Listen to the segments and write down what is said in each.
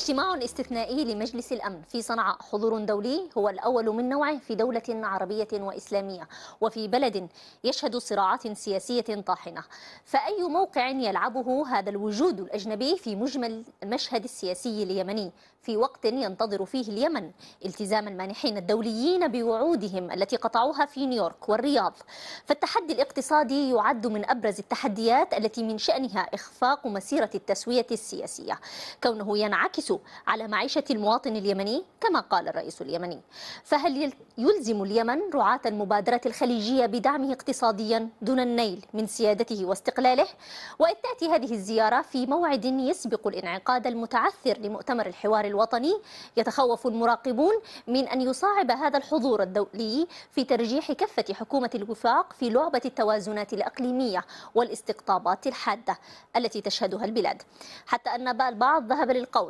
اجتماع استثنائي لمجلس الأمن في صنعاء، حضور دولي هو الأول من نوعه في دولة عربية وإسلامية وفي بلد يشهد صراعات سياسية طاحنة. فأي موقع يلعبه هذا الوجود الأجنبي في مجمل المشهد السياسي اليمني في وقت ينتظر فيه اليمن التزام المانحين الدوليين بوعودهم التي قطعوها في نيويورك والرياض؟ فالتحدي الاقتصادي يعد من أبرز التحديات التي من شأنها إخفاق مسيرة التسوية السياسية، كونه ينعكس على معيشة المواطن اليمني كما قال الرئيس اليمني. فهل يلزم اليمن رعاة المبادرة الخليجية بدعمه اقتصاديا دون النيل من سيادته واستقلاله؟ وإذ تأتي هذه الزيارة في موعد يسبق الانعقاد المتعثر لمؤتمر الحوار الوطني، يتخوف المراقبون من أن يصعب هذا الحضور الدولي في ترجيح كفة حكومة الوفاق في لعبة التوازنات الإقليمية والاستقطابات الحادة التي تشهدها البلاد، حتى أن البعض ذهب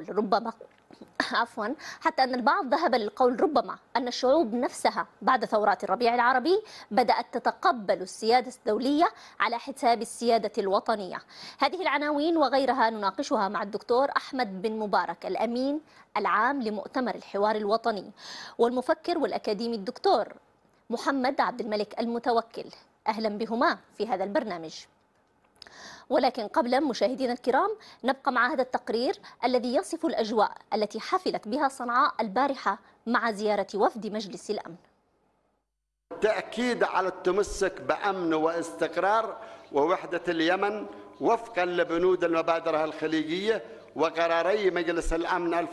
للقول ربما أن الشعوب نفسها بعد ثورات الربيع العربي بدأت تتقبل السيادة الدولية على حساب السيادة الوطنية. هذه العناوين وغيرها نناقشها مع الدكتور أحمد بن مبارك، الأمين العام لمؤتمر الحوار الوطني، والمفكر والأكاديمي الدكتور محمد عبد الملك المتوكل. أهلا بهما في هذا البرنامج. ولكن قبل، مشاهدينا الكرام، نبقى مع هذا التقرير الذي يصف الأجواء التي حفلت بها صنعاء البارحة مع زيارة وفد مجلس الأمن. تأكيد على التمسك بأمن واستقرار ووحدة اليمن وفقا لبنود المبادرة الخليجية وقراري مجلس الأمن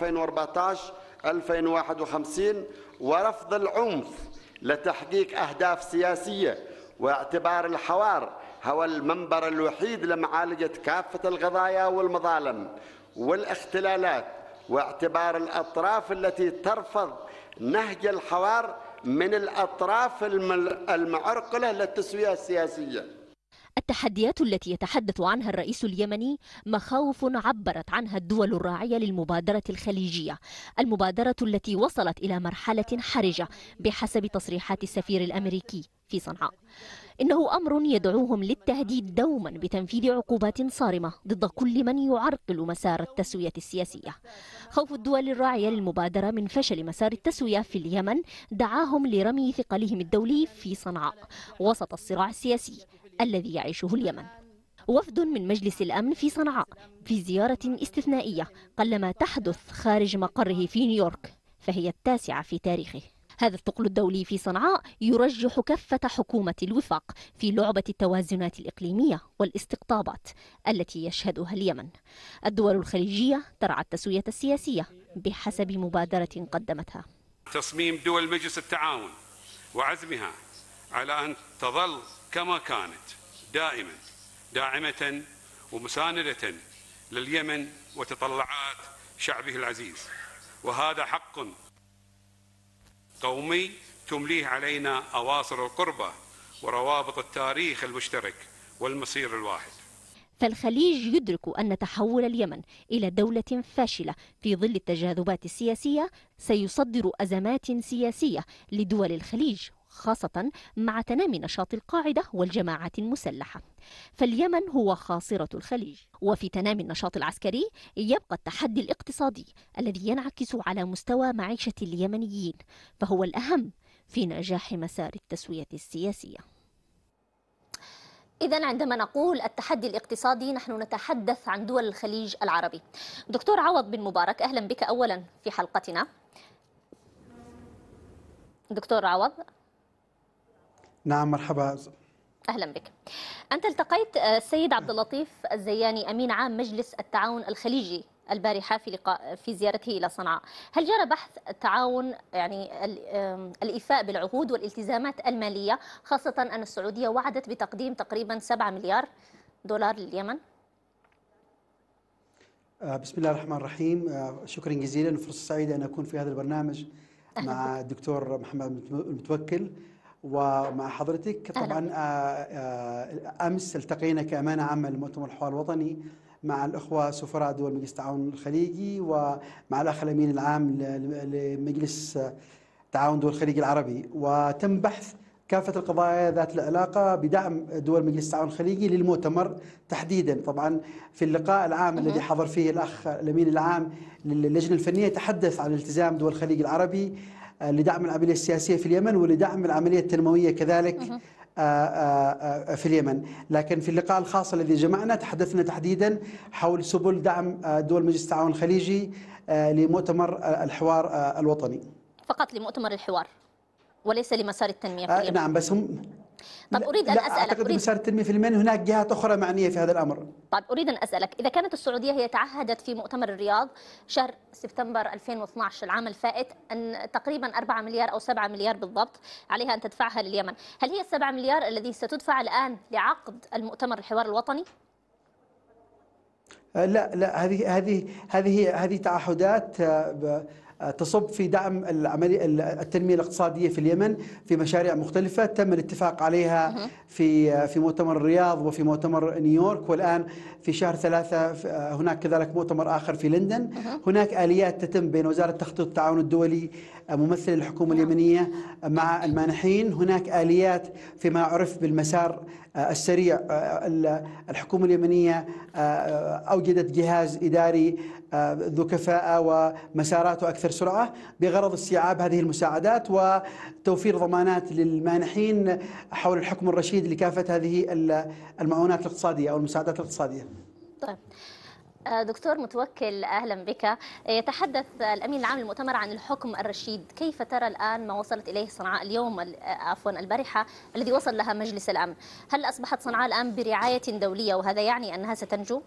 2014-2051، ورفض العنف لتحقيق أهداف سياسية، واعتبار الحوار هو المنبر الوحيد لمعالجة كافة القضايا والمظالم والاختلالات، واعتبار الأطراف التي ترفض نهج الحوار من الأطراف المعرقلة للتسوية السياسية. التحديات التي يتحدث عنها الرئيس اليمني مخاوف عبرت عنها الدول الراعية للمبادرة الخليجية، المبادرة التي وصلت إلى مرحلة حرجة بحسب تصريحات السفير الأمريكي في صنعاء. إنه أمر يدعوهم للتهديد دوما بتنفيذ عقوبات صارمة ضد كل من يعرقل مسار التسوية السياسية. خوف الدول الراعية للمبادرة من فشل مسار التسوية في اليمن دعاهم لرمي ثقلهم الدولي في صنعاء وسط الصراع السياسي الذي يعيشه اليمن. وفد من مجلس الأمن في صنعاء في زيارة استثنائية قلما تحدث خارج مقره في نيويورك، فهي التاسعة في تاريخه. هذا الثقل الدولي في صنعاء يرجح كفة حكومة الوفاق في لعبة التوازنات الإقليمية والاستقطابات التي يشهدها اليمن. الدول الخليجية ترعى التسوية السياسية بحسب مبادرة قدمتها. تصميم دول مجلس التعاون وعزمها على أن تظل كما كانت دائما داعمة ومساندة لليمن وتطلعات شعبه العزيز، وهذا حق قومي تمليه علينا أواصر القربة وروابط التاريخ المشترك والمصير الواحد. فالخليج يدرك أن تحول اليمن إلى دولة فاشلة في ظل التجاذبات السياسية سيصدر أزمات سياسية لدول الخليج، خاصة مع تنامي نشاط القاعدة والجماعات المسلحة. فاليمن هو خاصرة الخليج، وفي تنامي النشاط العسكري يبقى التحدي الاقتصادي الذي ينعكس على مستوى معيشة اليمنيين، فهو الأهم في نجاح مسار التسوية السياسية. إذن عندما نقول التحدي الاقتصادي نحن نتحدث عن دول الخليج العربي. دكتور عوض بن مبارك، أهلا بك أولا في حلقتنا. دكتور عوض. نعم، مرحبا. أهلا بك. أنت التقيت السيد عبد اللطيف الزياني أمين عام مجلس التعاون الخليجي البارحة في زيارته إلى صنعاء. هل جرى بحث التعاون، يعني الإيفاء بالعهود والالتزامات المالية، خاصة أن السعودية وعدت بتقديم تقريبا 7 مليار دولار لليمن؟ بسم الله الرحمن الرحيم. شكرا جزيلا، فرصة سعيدة أن أكون في هذا البرنامج مع الدكتور محمد المتوكل ومع حضرتك. طبعا أمس التقينا كأمانة عامة لمؤتمر الحوار الوطني مع الأخوة سفراء دول مجلس التعاون الخليجي ومع الأخ الأمين العام لمجلس تعاون دول الخليج العربي، وتم بحث كافة القضايا ذات العلاقة بدعم دول مجلس التعاون الخليجي للمؤتمر تحديدا. طبعا في اللقاء العام الذي حضر فيه الأخ الأمين العام للجنة الفنية تحدث عن التزام دول الخليج العربي لدعم العملية السياسية في اليمن ولدعم العملية التنموية كذلك في اليمن. لكن في اللقاء الخاص الذي جمعنا تحدثنا تحديدا حول سبل دعم دول مجلس التعاون الخليجي لمؤتمر الحوار الوطني. فقط لمؤتمر الحوار وليس لمسار التنمية في اليمن. نعم، بس هم طب أريد أن أسألك، أعتقد مسار التنمية في اليمن هناك جهات أخرى معنية في هذا الأمر. طيب أريد أن أسألك، إذا كانت السعودية هي تعهدت في مؤتمر الرياض شهر سبتمبر 2012 العام الفائت أن تقريبا 4 مليار أو 7 مليار بالضبط عليها أن تدفعها لليمن، هل هي 7 مليار الذي ستدفع الآن لعقد المؤتمر الحوار الوطني؟ لا، هذه تعهدات تصب في دعم التنمية الاقتصادية في اليمن في مشاريع مختلفة تم الاتفاق عليها في مؤتمر الرياض وفي مؤتمر نيويورك، والآن في شهر 3 هناك كذلك مؤتمر آخر في لندن. هناك آليات تتم بين وزارة التخطيط والتعاون الدولي ممثل الحكومة اليمنية مع المانحين، هناك آليات فيما عرف بالمسار السريع. الحكومة اليمنية أوجدت جهاز إداري ذو كفاءة ومساراته أكثر سرعة بغرض استيعاب هذه المساعدات وتوفير ضمانات للمانحين حول الحكم الرشيد لكافة هذه المعونات الاقتصادية أو المساعدات الاقتصادية. طيب دكتور متوكل، أهلا بك. يتحدث الأمين العام للمؤتمر عن الحكم الرشيد، كيف ترى الآن ما وصلت إليه صنعاء اليوم، عفوا البارحة الذي وصل لها مجلس الأمن؟ هل أصبحت صنعاء الآن برعاية دولية وهذا يعني أنها ستنجو؟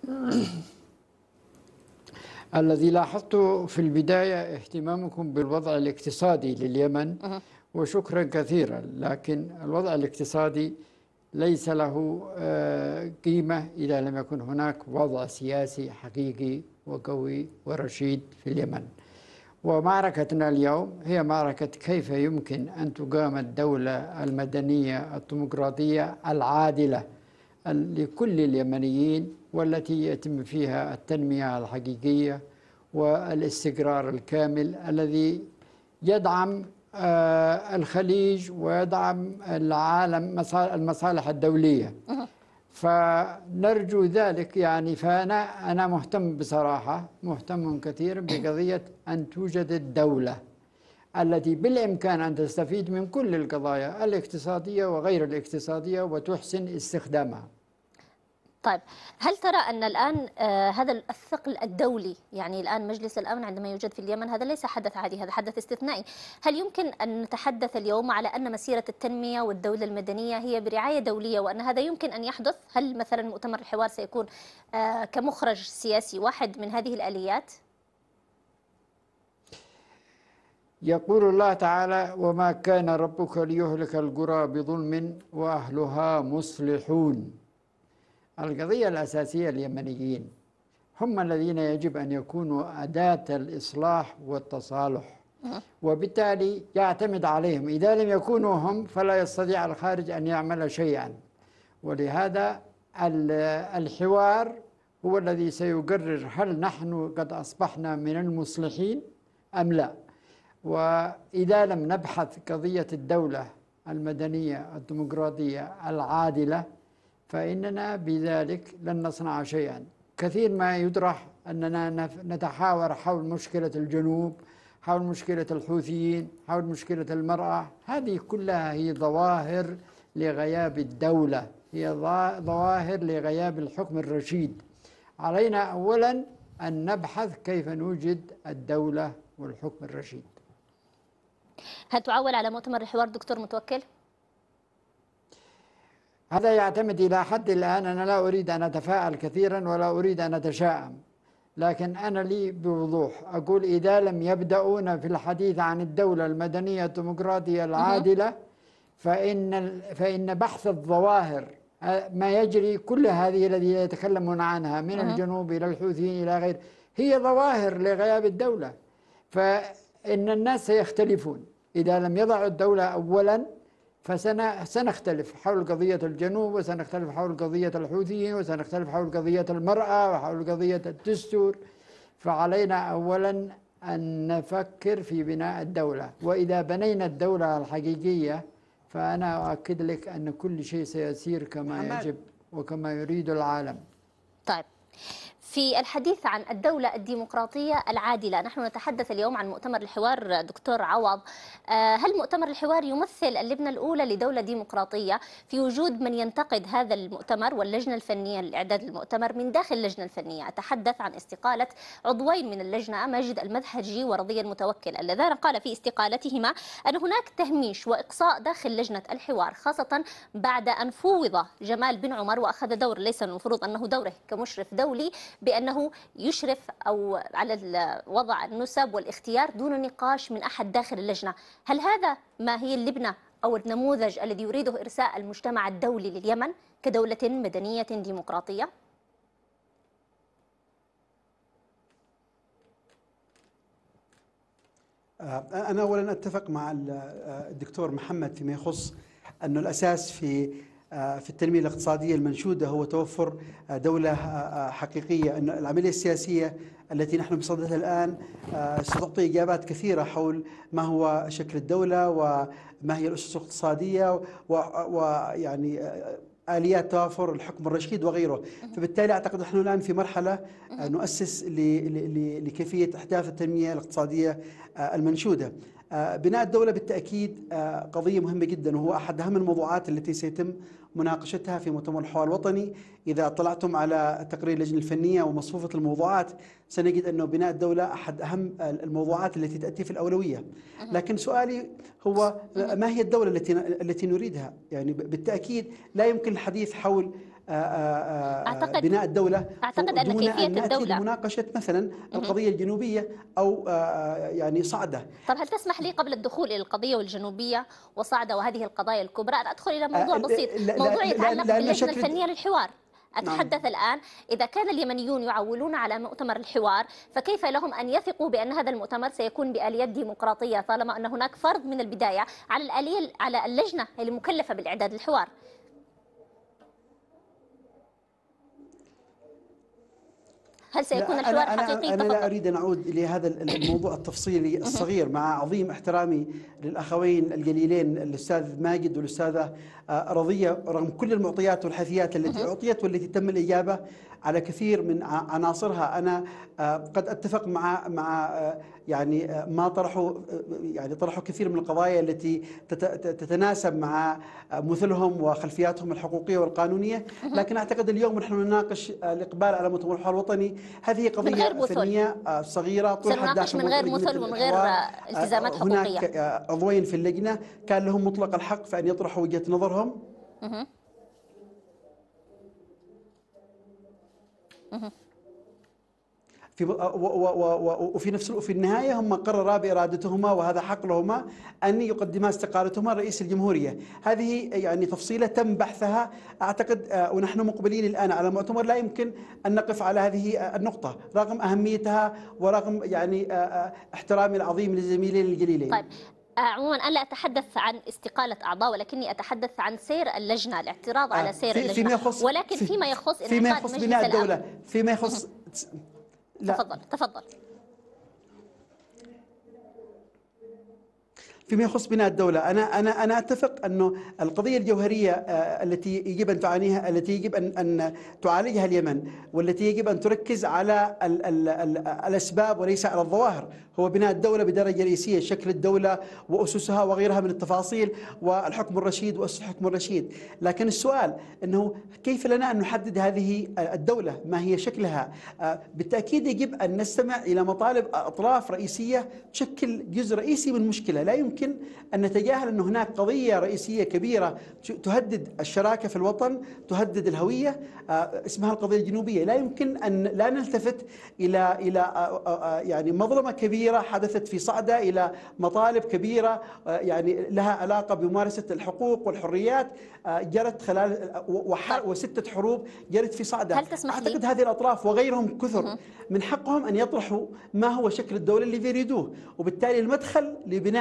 الذي لاحظته في البداية اهتمامكم بالوضع الاقتصادي لليمن وشكرا كثيرا، لكن الوضع الاقتصادي ليس له قيمة إذا لم يكن هناك وضع سياسي حقيقي وقوي ورشيد في اليمن. ومعركتنا اليوم هي معركة كيف يمكن أن تقام الدولة المدنية الديمقراطية العادلة لكل اليمنيين، والتي يتم فيها التنمية الحقيقية والاستقرار الكامل الذي يدعم الخليج ويدعم العالم المصالح الدولية. فنرجو ذلك يعني. فأنا مهتم بصراحة، مهتم كثيرا بقضية أن توجد الدولة التي بالإمكان أن تستفيد من كل القضايا الاقتصادية وغير الاقتصادية وتحسن استخدامها. طيب هل ترى أن الآن هذا الثقل الدولي، يعني الآن مجلس الأمن عندما يوجد في اليمن هذا ليس حدث عادي، هذا حدث استثنائي، هل يمكن أن نتحدث اليوم على أن مسيرة التنمية والدولة المدنية هي برعاية دولية وأن هذا يمكن أن يحدث؟ هل مثلا مؤتمر الحوار سيكون كمخرج سياسي واحد من هذه الآليات؟ يقول الله تعالى: وما كان ربك ليهلك القرى بظلم وأهلها مصلحون. القضية الأساسية اليمنيين هم الذين يجب أن يكونوا أداة الإصلاح والتصالح، وبالتالي يعتمد عليهم. إذا لم يكونوا هم فلا يستطيع الخارج أن يعمل شيئا. ولهذا الحوار هو الذي سيقرر هل نحن قد أصبحنا من المصلحين أم لا. وإذا لم نبحث قضية الدولة المدنية الديمقراطية العادلة فإننا بذلك لن نصنع شيئا. كثير ما يطرح أننا نتحاور حول مشكلة الجنوب، حول مشكلة الحوثيين، حول مشكلة المرأة. هذه كلها هي ظواهر لغياب الدولة، هي ظواهر لغياب الحكم الرشيد. علينا أولا أن نبحث كيف نوجد الدولة والحكم الرشيد. هل تعول على مؤتمر الحوار دكتور متوكل؟ هذا يعتمد إلى حد الآن. أنا لا أريد أن أتفاءل كثيرا ولا أريد أن أتشائم، لكن أنا لي بوضوح أقول إذا لم يبدأون في الحديث عن الدولة المدنية الديمقراطية العادلة فإن بحث الظواهر ما يجري كل هذه الذي يتكلمون عنها من الجنوب إلى الحوثيين إلى غيره هي ظواهر لغياب الدولة. فإن الناس سيختلفون إذا لم يضعوا الدولة أولا، فسنختلف حول قضية الجنوب، وسنختلف حول قضية الحوثيين، وسنختلف حول قضية المرأة، وحول قضية الدستور. فعلينا أولا أن نفكر في بناء الدولة، وإذا بنينا الدولة الحقيقية فأنا أؤكد لك أن كل شيء سيسير كما يجب وكما يريد العالم. طيب، في الحديث عن الدولة الديمقراطية العادلة، نحن نتحدث اليوم عن مؤتمر الحوار. دكتور عوض، هل مؤتمر الحوار يمثل اللبنة الأولى لدولة ديمقراطية في وجود من ينتقد هذا المؤتمر واللجنة الفنية لإعداد المؤتمر من داخل اللجنة الفنية؟ أتحدث عن استقالة عضوين من اللجنة، ماجد المذهجي ورضي المتوكل، اللذان قال في استقالتهما أن هناك تهميش وإقصاء داخل لجنة الحوار، خاصة بعد أن فوض جمال بن عمر وأخذ دور ليس من المفروض أنه دوره كمشرف دولي بأنه يشرف أو على وضع النسب والاختيار دون نقاش من أحد داخل اللجنة. هل هذا ما هي اللبنة أو النموذج الذي يريده إرساء المجتمع الدولي لليمن كدولة مدنية ديمقراطية؟ أنا أولا أتفق مع الدكتور محمد فيما يخص أنه الأساس في التنمية الاقتصادية المنشودة هو توفر دولة حقيقية. أن العملية السياسية التي نحن بصددها الآن ستعطي إجابات كثيرة حول ما هو شكل الدولة وما هي الأسس الاقتصادية ويعني آليات توافر الحكم الرشيد وغيره. فبالتالي أعتقد نحن الآن في مرحلة نؤسس لكيفية إحداث التنمية الاقتصادية المنشودة. بناء الدولة بالتأكيد قضية مهمة جدا، وهو أحد أهم الموضوعات التي سيتم مناقشتها في مؤتمر الحوار الوطني. إذا اطلعتم على تقرير اللجنة الفنية ومصفوفة الموضوعات سنجد أنه بناء الدولة أحد أهم الموضوعات التي تأتي في الأولوية. لكن سؤالي هو ما هي الدولة التي نريدها؟ يعني بالتأكيد لا يمكن الحديث حول بناء الدولة أعتقد أن دون كيفية أن نأتي الدولة لمناقشة مثلا القضية الجنوبية أو يعني صعدة. طب هل تسمح لي قبل الدخول إلى القضية والجنوبية وصعدة وهذه القضايا الكبرى أن أدخل إلى موضوع بسيط، موضوع يتعلق باللجنة الفنية للحوار. أتحدث الآن إذا كان اليمنيون يعولون على مؤتمر الحوار، فكيف لهم أن يثقوا بأن هذا المؤتمر سيكون بآليات ديمقراطية طالما أن هناك فرض من البداية على الآلية على اللجنة المكلفة بالإعداد للحوار؟ هل سيكون الحوار حقيقي؟ أنا لا أريد أن أعود لهذا الموضوع التفصيلي الصغير، مع عظيم احترامي للأخوين الجليلين الأستاذ ماجد والأستاذة رضية، رغم كل المعطيات والحيثيات التي أعطيت والتي تم الإجابة على كثير من عناصرها. أنا قد أتفق مع يعني ما طرحوا كثير من القضايا التي تتناسب مع مثلهم وخلفياتهم الحقوقية والقانونية، لكن أعتقد اليوم نحن نناقش الإقبال على مؤتمر الحوار الوطني. هذه قضية فنية صغيرة طرحت داخل من غير مثل ومن غير التزامات حقوقية. هناك عضوين في اللجنة كان لهم مطلق الحق في أن يطرحوا وجهة نظرهم. وفي نفس في النهاية هم قررا بإرادتهما وهذا حق لهما أن يقدما استقالتهما رئيس الجمهورية. هذه يعني تفصيلة تم بحثها أعتقد، ونحن مقبلين الآن على المؤتمر لا يمكن أن نقف على هذه النقطة رغم أهميتها ورغم يعني احترامي العظيم للزميلين الجليلين. طيب، عموما أنا لا أتحدث عن استقالة أعضاء، ولكني أتحدث عن سير اللجنة، الاعتراض على سير اللجنة، ولكن فيما يخص بناء الدولة، فيما يخص تفضل. فيما يخص بناء الدولة، أنا أتفق أنه القضية الجوهرية التي يجب أن تعانيها، التي يجب أن تعالجها اليمن، والتي يجب أن تركز على الأسباب وليس على الظواهر، هو بناء الدولة بدرجة رئيسية، شكل الدولة وأسسها وغيرها من التفاصيل، والحكم الرشيد وأسس الحكم الرشيد. لكن السؤال أنه كيف لنا أن نحدد هذه الدولة؟ ما هي شكلها؟ بالتأكيد يجب أن نستمع إلى مطالب أطراف رئيسية تشكل جزء رئيسي من المشكلة. لا يمكن أن نتجاهل أن هناك قضية رئيسية كبيرة تهدد الشراكة في الوطن، تهدد الهوية، اسمها القضية الجنوبية. لا يمكن أن لا نلتفت إلى يعني مظلمة كبيرة حدثت في صعدة، إلى مطالب كبيرة يعني لها علاقة بممارسة الحقوق والحريات جرت خلال وستة حروب جرت في صعدة. أعتقد هذه الأطراف وغيرهم كثر من حقهم أن يطرحوا ما هو شكل الدولة اللي يريدوه، وبالتالي المدخل لبناء هذه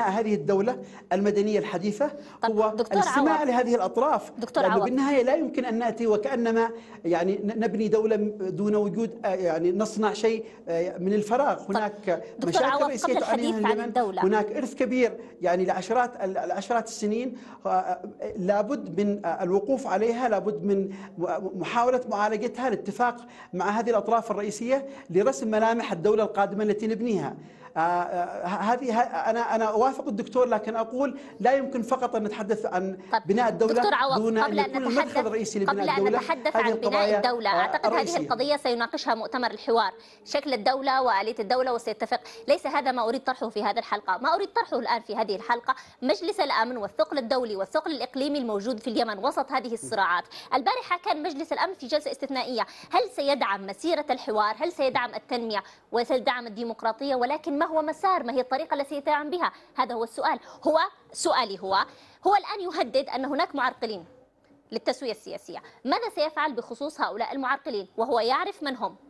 الدولة المدنية الحديثة هو الاستماع لهذه الأطراف، لأنه بالنهاية لا يمكن أن نأتي وكأنما يعني نبني دولة دون وجود يعني نصنع شيء من الفراغ. هناك مشاكل رئيسية تعانيها اليمن، هناك إرث كبير يعني لعشرات السنين، لابد من الوقوف عليها، لابد من محاولة معالجتها، الاتفاق مع هذه الأطراف الرئيسية لرسم ملامح الدولة القادمة التي نبنيها. هذه أنا أوافق الدكتور، لكن أقول لا يمكن فقط أن نتحدث عن بناء الدولة دون أن يكون المدخل الرئيسي لبناء الدولة. قبل أن نتحدث عن بناء الدولة، أعتقد هذه القضية سيناقشها مؤتمر الحوار، شكل الدولة وآلية الدولة، وسيتفق. ليس هذا ما أريد طرحه في هذه الحلقة. ما أريد طرحه الآن في هذه الحلقة مجلس الأمن والثقل الدولي والثقل الإقليمي الموجود في اليمن وسط هذه الصراعات. البارحة كان مجلس الأمن في جلسة استثنائية. هل سيدعم مسيرة الحوار؟ هل سيدعم التنمية وسيدعم الديمقراطية؟ ولكن ما هو مسار، ما هي الطريقة التي سيدعم بها؟ هذا هو السؤال. سؤالي هو الآن يهدد أن هناك معرقلين للتسوية السياسية. ماذا سيفعل بخصوص هؤلاء المعرقلين وهو يعرف من هم؟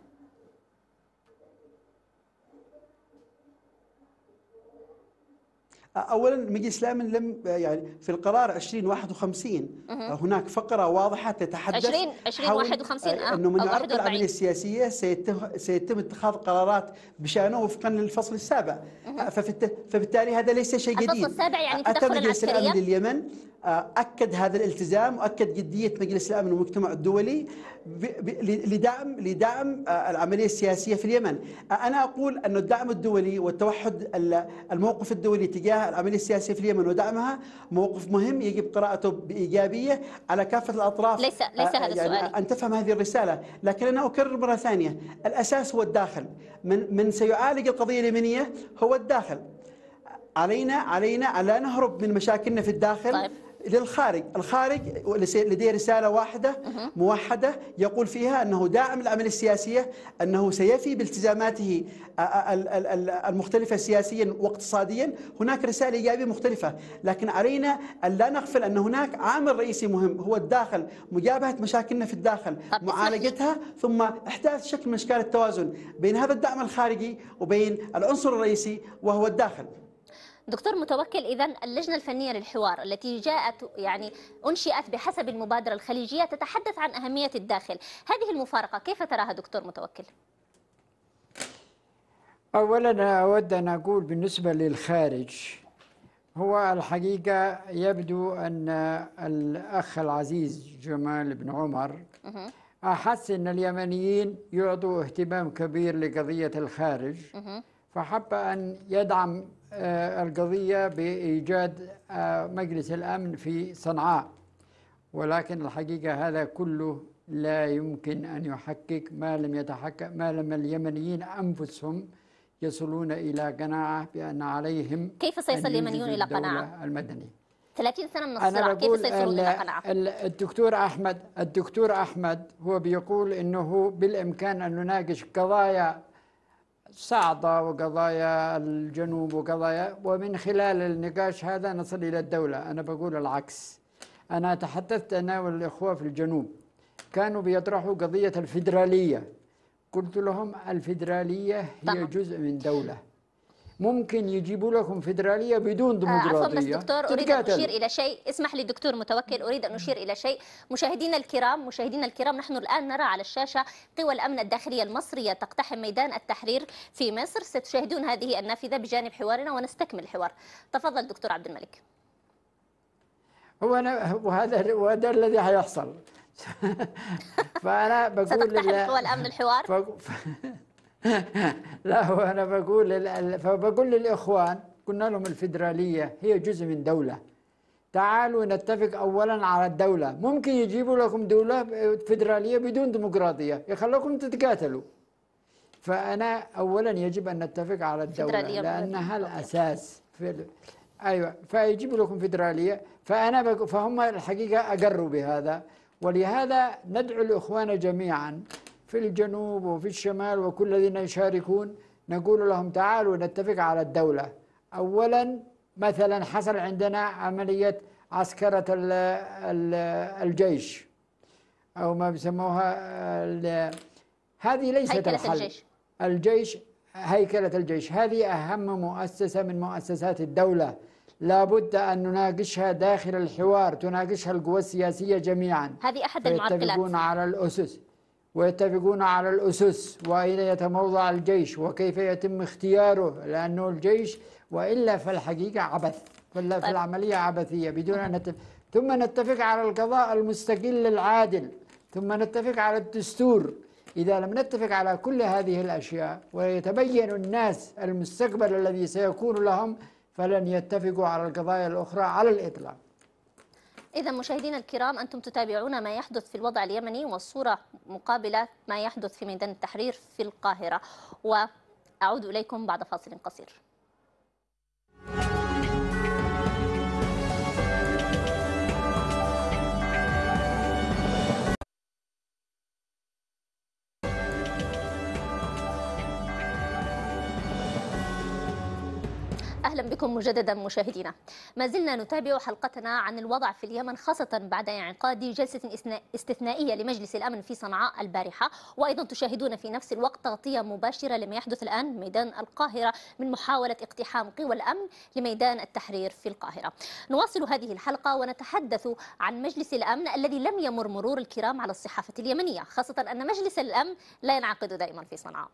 اولا مجلس الامن لم يعني في القرار 2051 هناك فقره واضحه تتحدث 2051 انه من يعرقل العمليه السياسيه سيتم اتخاذ قرارات بشانه وفقا للفصل السابع. فبالتالي هذا ليس شيء جديد. الفصل السابع يعني اتى تدخل مجلس الامن العسكريه لليمن، اكد هذا الالتزام واكد جديه مجلس الامن والمجتمع الدولي لدعم العمليه السياسيه في اليمن. انا اقول ان الدعم الدولي والتوحد الموقف الدولي تجاه العمليه السياسيه في اليمن ودعمها موقف مهم يجب قراءته بايجابيه على كافه الاطراف. ليس هذا يعني سؤالي. ان تفهم هذه الرساله، لكن انا اكرر مره ثانيه الاساس هو الداخل. من سيعالج القضيه اليمنيه هو الداخل. علينا أن لا نهرب من مشاكلنا في الداخل. طيب. للخارج، الخارج لديه رسالة واحدة موحدة يقول فيها أنه داعم العملية السياسية، أنه سيفي بالتزاماته المختلفة سياسيا واقتصاديا. هناك رسالة إيجابية مختلفة، لكن علينا أن لا نغفل أن هناك عامل رئيسي مهم هو الداخل، مجابهة مشاكلنا في الداخل، معالجتها، ثم إحداث شكل من أشكال التوازن بين هذا الدعم الخارجي وبين العنصر الرئيسي وهو الداخل. دكتور متوكل، إذن اللجنة الفنية للحوار التي جاءت يعني أنشئت بحسب المبادرة الخليجية تتحدث عن أهمية الداخل، هذه المفارقة كيف تراها دكتور متوكل؟ أولا أود أن أقول بالنسبة للخارج، هو الحقيقة يبدو أن الأخ العزيز جمال بن عمر أحس أن اليمنيين يعطوا اهتمام كبير لقضية الخارج، فحب أن يدعم القضية بإيجاد مجلس الأمن في صنعاء. ولكن الحقيقة هذا كله لا يمكن أن يحقق ما لم اليمنيين أنفسهم يصلون إلى قناعة بأن عليهم. كيف سيصل اليمنيون إلى قناعة؟ المدني 30 سنة من الصراع، كيف سيصلون إلى قناعة؟ الدكتور أحمد هو بيقول إنه بالإمكان أن نناقش قضايا صعدة وقضايا الجنوب وقضايا، ومن خلال النقاش هذا نصل إلى الدولة. أنا بقول العكس. أنا تحدثت أنا والإخوة في الجنوب كانوا بيطرحوا قضية الفيدرالية، قلت لهم الفيدرالية هي جزء من دولة، ممكن يجيبوا لكم فيدرالية بدون ديمقراطية. عفوا بس دكتور أريد أن أشير إلى شيء، اسمح لي دكتور متوكل، أريد أن أشير إلى شيء. مشاهدينا الكرام، نحن الآن نرى على الشاشة قوى الأمن الداخلية المصرية تقتحم ميدان التحرير في مصر. ستشاهدون هذه النافذة بجانب حوارنا ونستكمل الحوار. تفضل دكتور عبد الملك. وهذا الذي هيحصل. فأنا بقول ستقتحم قوى الأمن الحوار. لا، وأنا بقول للإخوان، قلنا لهم الفيدرالية هي جزء من دولة، تعالوا نتفق أولا على الدولة. ممكن يجيبوا لكم دولة فيدرالية بدون ديمقراطية يخلوكم تتقاتلوا. فأنا أولا يجب أن نتفق على الدولة لأنها الأساس. أيوة، فيجيبوا لكم فيدرالية. فهم الحقيقة أقروا بهذا، ولهذا ندعو الإخوان جميعا في الجنوب وفي الشمال وكل الذين يشاركون، نقول لهم تعالوا نتفق على الدولة. أولا مثلا حصل عندنا عملية عسكرة الجيش أو ما بيسموها هذه ليست الحل. الجيش، هيكلة الجيش هذه أهم مؤسسة من مؤسسات الدولة، لابد أن نناقشها داخل الحوار، تناقشها القوى السياسية جميعا. هذه أحد المعرقلات. ويتفقون على الأسس وأين يتموضع الجيش وكيف يتم اختياره، لأنه الجيش وإلا فالحقيقة عبث، ولا في العملية عبثية بدون أن ثم نتفق على القضاء المستقل العادل، ثم نتفق على الدستور. إذا لم نتفق على كل هذه الأشياء ويتبين الناس المستقبل الذي سيكون لهم، فلن يتفقوا على القضايا الأخرى على الإطلاق. إذا مشاهدينا الكرام، أنتم تتابعون ما يحدث في الوضع اليمني، والصورة مقابلة ما يحدث في ميدان التحرير في القاهرة، وأعود إليكم بعد فاصل قصير. أهلا بكم مجددا مشاهدينا. ما زلنا نتابع حلقتنا عن الوضع في اليمن، خاصة بعد انعقاد جلسة استثنائية لمجلس الأمن في صنعاء البارحة، وأيضا تشاهدون في نفس الوقت تغطية مباشرة لما يحدث الآن ميدان القاهرة من محاولة اقتحام قوى الأمن لميدان التحرير في القاهرة. نواصل هذه الحلقة ونتحدث عن مجلس الأمن الذي لم يمر مرور الكرام على الصحافة اليمنية، خاصة أن مجلس الأمن لا ينعقد دائما في صنعاء.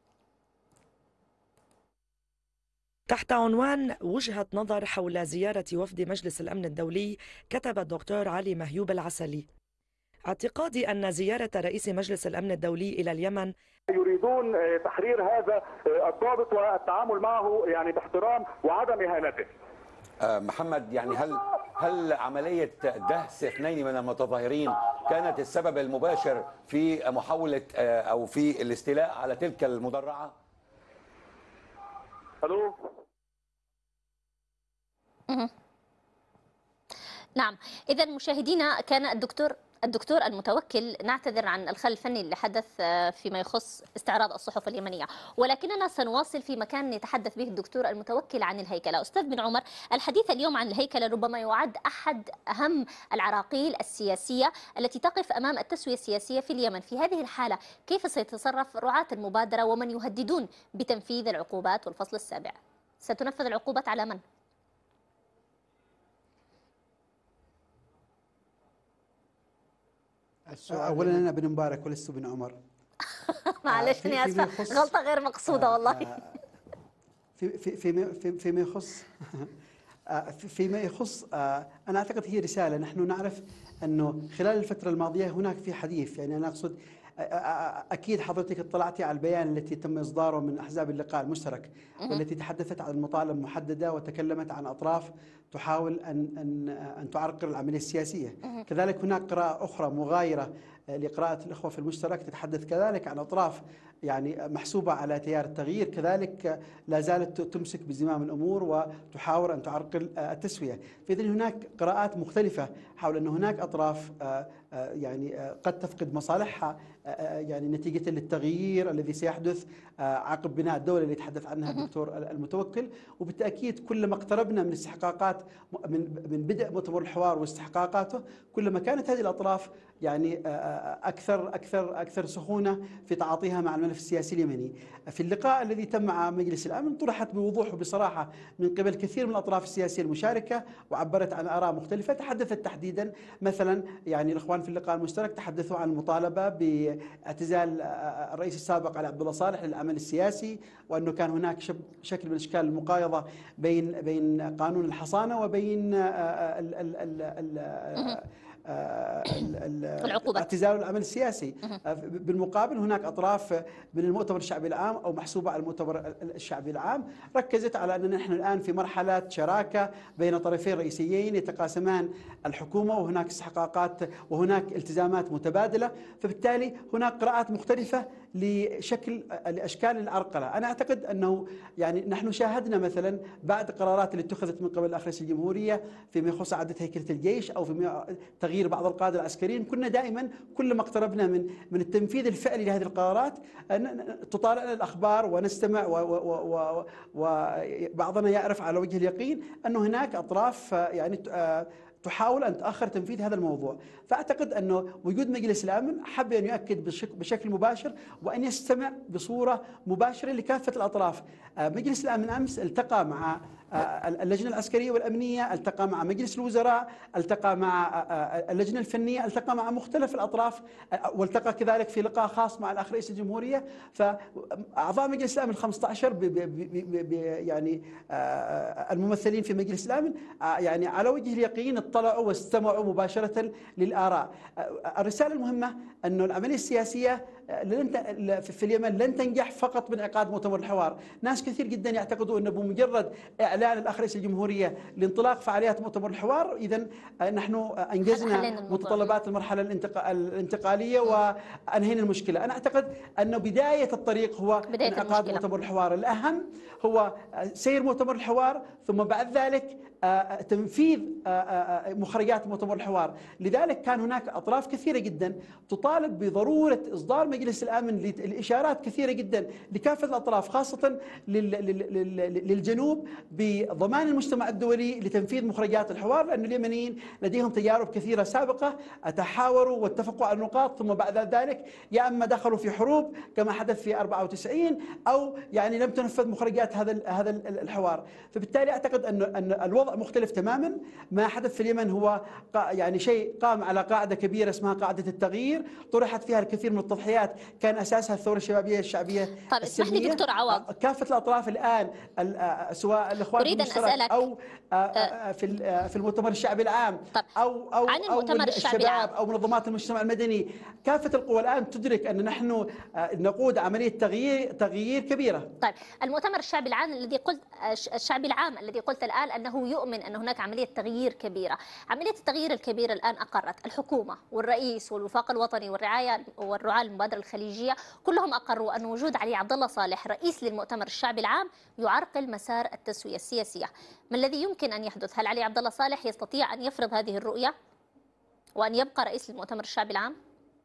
تحت عنوان وجهة نظر حول زيارة وفد مجلس الأمن الدولي، كتب الدكتور علي مهيوب العسلي: اعتقادي أن زيارة رئيس مجلس الأمن الدولي إلى اليمن يريدون تحرير هذا الضابط والتعامل معه يعني باحترام وعدم إهانته. محمد، يعني هل عملية دهس 2 من المتظاهرين كانت السبب المباشر في محاولة أو في الاستيلاء على تلك المدرعة؟ ألو؟ نعم، إذا مشاهدينا كان الدكتور المتوكل، نعتذر عن الخلل الفني اللي حدث فيما يخص استعراض الصحف اليمنية، ولكننا سنواصل في مكان يتحدث به الدكتور المتوكل عن الهيكلة. أستاذ بن عمر، الحديث اليوم عن الهيكلة ربما يعد أحد أهم العراقيل السياسية التي تقف أمام التسوية السياسية في اليمن. في هذه الحالة كيف سيتصرف رعاة المبادرة ومن يهددون بتنفيذ العقوبات والفصل السابع؟ ستنفذ العقوبات على من؟ اولا انا بن مبارك ولست بن عمر. معلش اني اسفه، غلطه غير مقصوده والله. فيما يخص انا اعتقد هي رساله. نحن نعرف انه خلال الفتره الماضيه هناك في حديث، يعني انا اقصد اكيد حضرتك اطلعتي على البيان التي تم اصداره من احزاب اللقاء المشترك، والتي تحدثت عن مطالب محدده وتكلمت عن اطراف تحاول ان تعرقل العمليه السياسيه. كذلك هناك قراءه اخرى مغايره لقراءه الاخوه في المشترك تتحدث كذلك عن اطراف يعني محسوبه على تيار التغيير، كذلك لا زالت تمسك بزمام الامور وتحاول ان تعرقل التسويه. فاذا هناك قراءات مختلفه حول ان هناك اطراف يعني قد تفقد مصالحها يعني نتيجة للتغيير الذي سيحدث عقب بناء الدولة اللي يتحدث عنها الدكتور المتوكل. وبالتأكيد كلما اقتربنا من استحقاقات من بدء مؤتمر الحوار واستحقاقاته، كلما كانت هذه الأطراف يعني أكثر سخونة في تعاطيها مع الملف السياسي اليمني. في اللقاء الذي تم مع مجلس الأمن طرحت بوضوح وبصراحة من قبل كثير من الأطراف السياسية المشاركة، وعبرت عن آراء مختلفة. تحدثت تحديدا مثلا يعني الإخوان في اللقاء المشترك تحدثوا عن المطالبة باعتزال الرئيس السابق علي عبد الله صالح للعمل السياسي، وأنه كان هناك شكل من أشكال المقايضة بين قانون الحصانة وبين العقوبات، اعتزال العمل السياسي. بالمقابل هناك أطراف من المؤتمر الشعبي العام أو محسوبة على المؤتمر الشعبي العام ركزت على أننا نحن الآن في مرحلة شراكة بين طرفين رئيسيين يتقاسمان الحكومة، وهناك استحقاقات وهناك التزامات متبادلة. فبالتالي هناك قراءات مختلفة لأشكال العرقلة. أنا أعتقد أنه يعني نحن شاهدنا مثلا بعد قرارات اللي اتخذت من قبل الأخ رئيس الجمهورية فيما يخص إعادة هيكلة الجيش أو في تغيير بعض القادة العسكريين، كنا دائما كلما اقتربنا من التنفيذ الفعلي لهذه القرارات تطالعنا الأخبار ونستمع وبعضنا يعرف على وجه اليقين أنه هناك أطراف يعني تحاول أن تأخر تنفيذ هذا الموضوع. فأعتقد أنه وجود مجلس الأمن حب أن يؤكد بشكل مباشر وأن يستمع بصورة مباشرة لكافة الأطراف. مجلس الأمن أمس التقى مع اللجنة العسكرية والأمنية، التقى مع مجلس الوزراء، التقى مع اللجنة الفنية، التقى مع مختلف الأطراف، والتقى كذلك في لقاء خاص مع الأخ رئيس الجمهورية. فأعضاء مجلس الأمن 15 يعني الممثلين في مجلس الأمن يعني على وجه اليقين اطلعوا واستمعوا مباشرة للآراء. الرسالة المهمة أن العملية السياسية في اليمن لن تنجح فقط بانعقاد مؤتمر الحوار. ناس كثير جدا يعتقدوا أنه بمجرد إعلان الأخ رئيس الجمهورية لانطلاق فعاليات مؤتمر الحوار إذن نحن أنجزنا متطلبات المرحلة الانتقالية وأنهينا المشكلة. أنا أعتقد أن بداية الطريق هو انعقاد مؤتمر الحوار. الأهم هو سير مؤتمر الحوار، ثم بعد ذلك تنفيذ مخرجات مؤتمر الحوار. لذلك كان هناك أطراف كثيرة جدا تطالب بضرورة إصدار مجلس الأمن لإشارات كثيرة جدا لكافة الأطراف، خاصة للجنوب، بضمان المجتمع الدولي لتنفيذ مخرجات الحوار، لأن اليمنيين لديهم تجارب كثيرة سابقة تحاوروا واتفقوا على النقاط، ثم بعد ذلك يا أما دخلوا في حروب كما حدث في 94 أو يعني لم تنفذ مخرجات هذا الحوار. فبالتالي أعتقد أن الوضع مختلف تماما. ما حدث في اليمن هو يعني شيء قام على قاعدة كبيرة اسمها قاعدة التغيير، طرحت فيها الكثير من التضحيات كان أساسها الثورة الشبابية الشعبية. طيب اسمح لي دكتور عوض، كافة الأطراف الآن سواء الإخوان المشترك أو في المؤتمر الشعبي العام أو الشباب أو منظمات المجتمع المدني، كافة القوى الآن تدرك أن نحن نقود عملية تغيير كبيرة. طيب المؤتمر الشعبي العام الذي قلت الآن أنه يؤمن أن هناك عملية تغيير كبيرة. عملية التغيير الكبيرة الآن أقرت الحكومة والرئيس والوفاق الوطني والرعاة المبادرة الخليجية، كلهم أقروا أن وجود علي عبد الله صالح رئيس للمؤتمر الشعبي العام يعرقل مسار التسوية السياسية. ما الذي يمكن أن يحدث؟ هل علي عبد الله صالح يستطيع أن يفرض هذه الرؤية وأن يبقى رئيس للمؤتمر الشعبي العام؟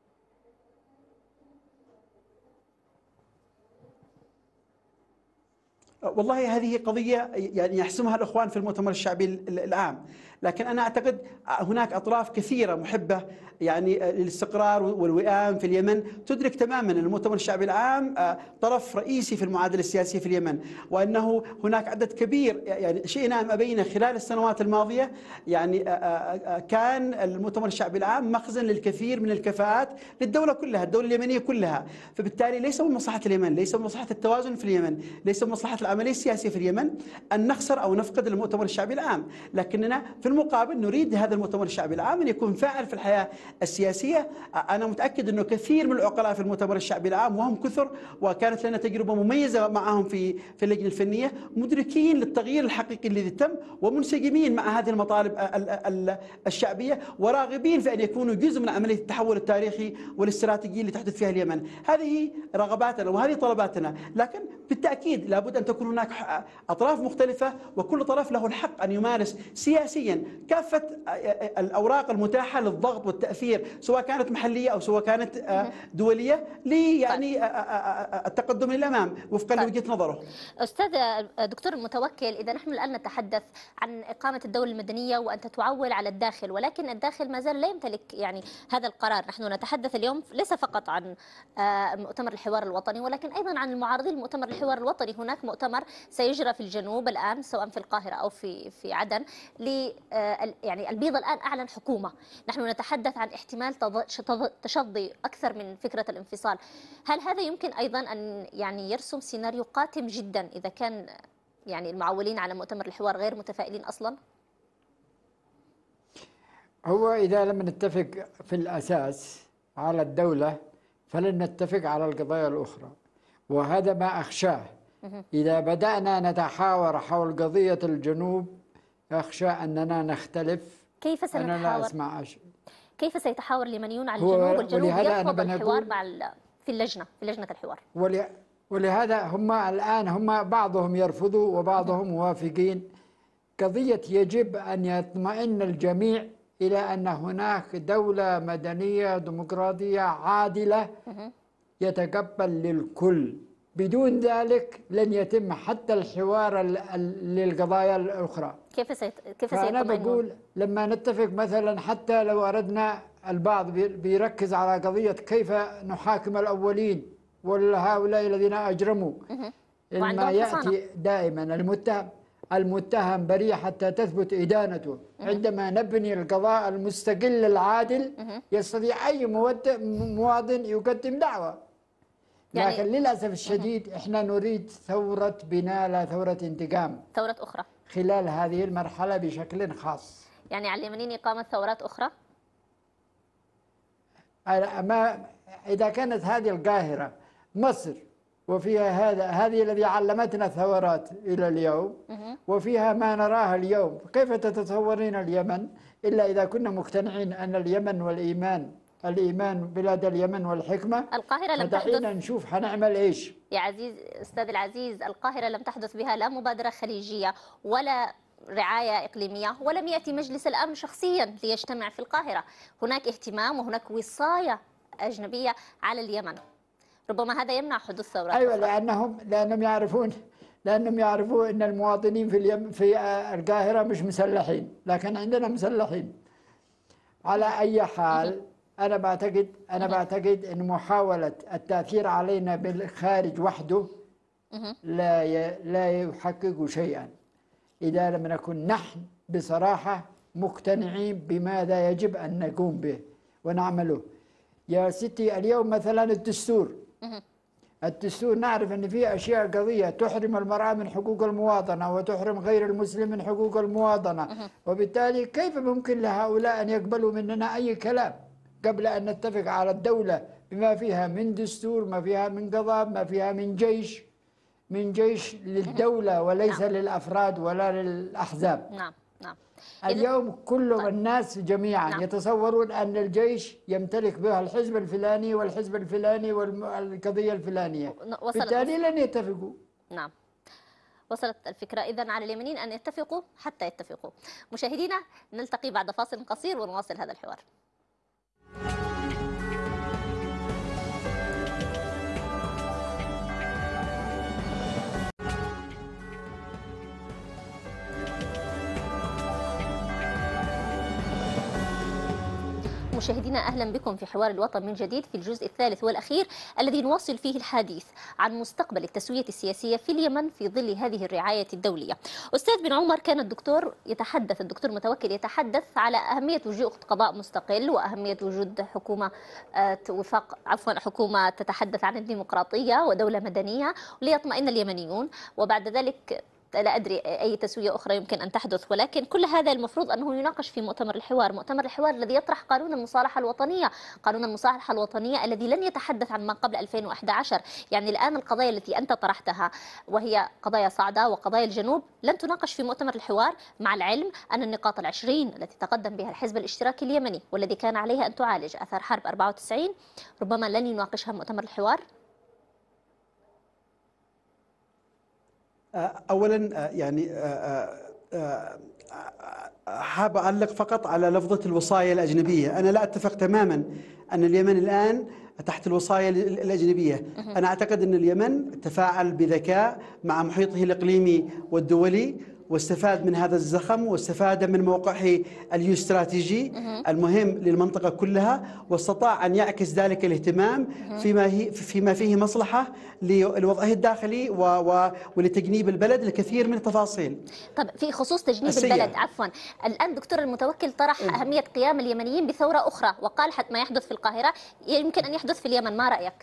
والله هذه قضية يعني يحسمها الإخوان في المؤتمر الشعبي العام، لكن أنا أعتقد هناك أطراف كثيرة محبة يعني للاستقرار والوئام في اليمن تدرك تماما أن المؤتمر الشعبي العام طرف رئيسي في المعادلة السياسية في اليمن، وأنه هناك عدد كبير يعني شئنا أم أبينا خلال السنوات الماضية يعني كان المؤتمر الشعبي العام مخزن للكثير من الكفاءات للدولة كلها، الدولة اليمنية كلها. فبالتالي ليس من مصلحة اليمن، ليس من مصلحة التوازن في اليمن، ليس من مصلحة العملية السياسية في اليمن أن نخسر أو نفقد المؤتمر الشعبي العام، لكننا في المقابل نريد هذا المؤتمر الشعبي العام أن يكون فاعل في الحياة السياسية. أنا متأكد أنه كثير من العقلاء في المؤتمر الشعبي العام وهم كثر، وكانت لنا تجربة مميزة معهم في اللجنة الفنية، مدركين للتغيير الحقيقي الذي تم ومنسجمين مع هذه المطالب الشعبية وراغبين في أن يكونوا جزء من عملية التحول التاريخي والاستراتيجي اللي تحدث فيها اليمن. هذه رغباتنا وهذه طلباتنا، لكن بالتأكيد لابد أن تكون هناك أطراف مختلفة وكل طرف له الحق أن يمارس سياسيا كافة الأوراق المتاحة للضغط والتأثير، سواء كانت محلية أو سواء كانت دولية، يعني التقدم للأمام وفقا لوجهة نظره. أستاذ دكتور المتوكل، إذا نحن الآن نتحدث عن إقامة الدولة المدنية وأن تعول على الداخل، ولكن الداخل ما زال لا يمتلك يعني هذا القرار. نحن نتحدث اليوم ليس فقط عن مؤتمر الحوار الوطني ولكن أيضا عن المعارضين لمؤتمر الحوار الوطني. هناك مؤتمر سيجرى في الجنوب الآن سواء في القاهرة أو في عدن، يعني البيض الآن أعلن حكومة. نحن نتحدث عن احتمال تشظي أكثر من فكرة الانفصال. هل هذا يمكن أيضا أن يعني يرسم سيناريو قاتم جدا إذا كان يعني المعولين على مؤتمر الحوار غير متفائلين أصلا؟ هو إذا لم نتفق في الأساس على الدولة فلن نتفق على القضايا الأخرى، وهذا ما أخشاه. إذا بدأنا نتحاور حول قضية الجنوب أخشى أننا نختلف. كيف سنتحاور؟ أنا لا أسمع كيف سيتحاور اليمنيون على الجنوب والجنوب يرفض الحوار في لجنة الحوار؟ ولهذا هم الآن بعضهم يرفضوا وبعضهم موافقين. قضية يجب أن يطمئن الجميع إلى أن هناك دولة مدنية ديمقراطية عادلة يتقبل للكل. بدون ذلك لن يتم حتى الحوار للقضايا الأخرى. كيف فأنا بقول لما نتفق مثلا، حتى لو أردنا، البعض بيركز على قضية كيف نحاكم الأولين وهؤلاء الذين أجرموا، إنما يأتي دائما المتهم المتهم بريء حتى تثبت إدانته. عندما نبني القضاء المستقل العادل يستطيع أي مواطن يقدم دعوة. يعني لكن للأسف الشديد إحنا نريد ثورة بناء لا ثورة انتقام، ثورة أخرى خلال هذه المرحلة بشكل خاص. يعني على اليمنيين إقامة ثورات أخرى؟ إذا كانت هذه القاهرة مصر وفيها هذه الذي علمتنا الثورات إلى اليوم وفيها ما نراه اليوم، كيف تتصورين اليمن إلا إذا كنا مقتنعين أن اليمن الإيمان بلاد اليمن والحكمة؟ القاهرة لم فدعينا تحدث، نشوف حنعمل إيش. يا عزيز أستاذ العزيز، القاهرة لم تحدث بها لا مبادرة خليجية ولا رعاية إقليمية، ولم يأتي مجلس الأمن شخصيا ليجتمع في القاهرة. هناك اهتمام وهناك وصاية أجنبية على اليمن، ربما هذا يمنع حدوث ثورات. أيوة، لأنهم يعرفون أن المواطنين في القاهرة مش مسلحين، لكن عندنا مسلحين. على أي حال أنا بعتقد أن محاولة التأثير علينا بالخارج وحده لا يحقق شيئا إذا لم نكن نحن بصراحة مقتنعين بماذا يجب أن نقوم به ونعمله. يا ستي اليوم مثلا الدستور نعرف أن فيه أشياء قضية تحرم المرأة من حقوق المواطنة وتحرم غير المسلم من حقوق المواطنة، وبالتالي كيف ممكن لهؤلاء أن يقبلوا مننا أي كلام قبل أن نتفق على الدولة بما فيها من دستور، ما فيها من قضاء، ما فيها من جيش للدولة وليس للأفراد ولا للأحزاب. نعم. اليوم كل الناس جميعا يتصورون أن الجيش يمتلك بها الحزب الفلاني والحزب الفلاني والقضية الفلانية، بالتالي لن يتفقوا. نعم، وصلت الفكرة. إذن على اليمنيين أن يتفقوا حتى يتفقوا. مشاهدينا، نلتقي بعد فاصل قصير ونواصل هذا الحوار. مشاهدينا، أهلا بكم في حوار الوطن من جديد في الجزء الثالث والأخير الذي نواصل فيه الحديث عن مستقبل التسوية السياسية في اليمن في ظل هذه الرعاية الدولية. أستاذ بن عمر، كان الدكتور متوكل يتحدث على أهمية وجود قضاء مستقل وأهمية وجود حكومة تتحدث عن الديمقراطية ودولة مدنية ليطمئن اليمنيون، وبعد ذلك لا أدري أي تسوية أخرى يمكن أن تحدث، ولكن كل هذا المفروض أنه يناقش في مؤتمر الحوار الذي يطرح قانون المصالحة الوطنية الذي لن يتحدث عن ما قبل 2011. يعني الآن القضايا التي أنت طرحتها وهي قضايا صعدة وقضايا الجنوب لن تناقش في مؤتمر الحوار، مع العلم أن النقاط 20 التي تقدم بها الحزب الاشتراكي اليمني والذي كان عليها أن تعالج آثار حرب 94 ربما لن يناقشها مؤتمر الحوار. أولا يعني حاب أعلق فقط على لفظة الوصاية الأجنبية. أنا لا أتفق تماما أن اليمن الآن تحت الوصاية الأجنبية. أنا أعتقد أن اليمن تفاعل بذكاء مع محيطه الإقليمي والدولي واستفاد من هذا الزخم واستفاد من موقعه الجيوستراتيجي المهم للمنطقة كلها، واستطاع أن يعكس ذلك الاهتمام فيما فيه مصلحة لوضعه الداخلي ولتجنيب البلد الكثير من التفاصيل. طب في خصوص تجنيب البلد، الآن دكتور المتوكل طرح أهمية قيام اليمنيين بثورة أخرى، وقال حتى ما يحدث في القاهرة يمكن أن يحدث في اليمن، ما رأيك؟